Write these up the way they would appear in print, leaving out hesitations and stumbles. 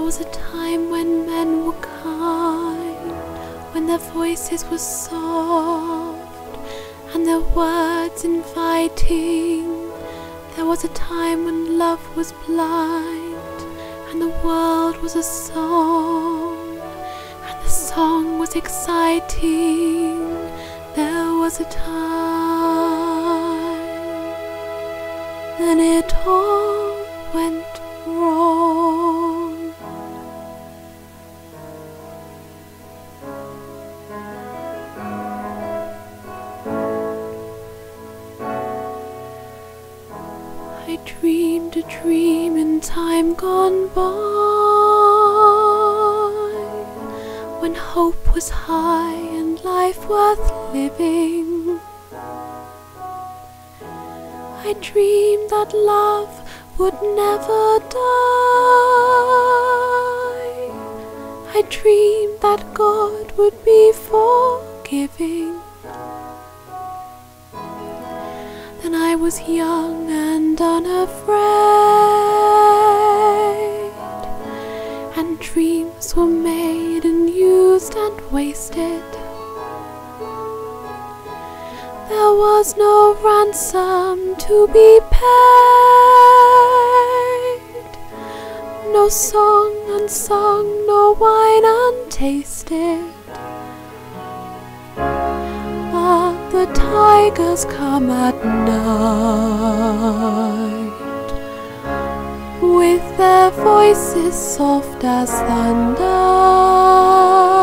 was a time when men were kind, when their voices were soft and their words inviting. There was a time when love was blind and the world was a song, and the song was exciting. There was a time, then it all went wrong. I dreamed a dream in time gone by, when hope was high and life worth living. I dreamed that love would never die. I dreamed that God would be forgiving. Then I was young and unafraid, and dreams were made and used and wasted. There was no ransom to be paid, no song unsung, no wine untasted. But the tigers come at night, with their voices soft as thunder,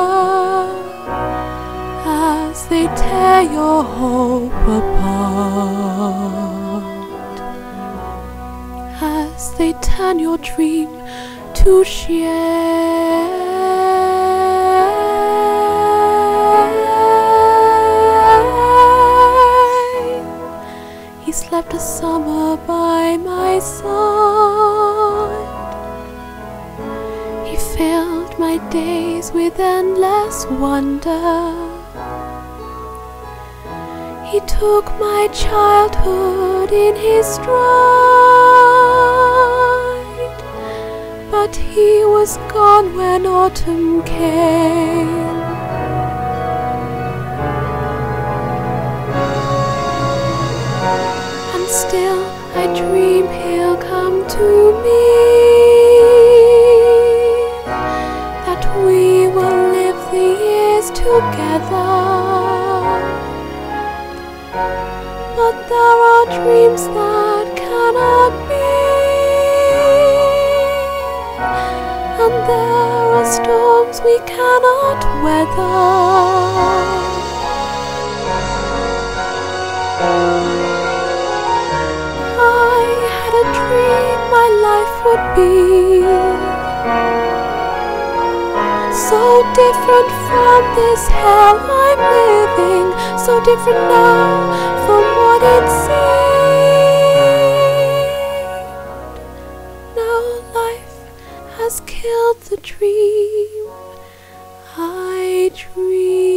as they tear your hope apart, as they turn your dream to shame. He slept a summer by my side. He filled my days with endless wonder. He took my childhood in his stride, but he was gone when autumn came. And still I dream he'll come to me, that we will live the years together. But there are dreams that cannot be, and there are storms we cannot weather. I had a dream my life would be so different from this hell I'm living, so different now from what it seemed. Now life has killed the dream I dreamed.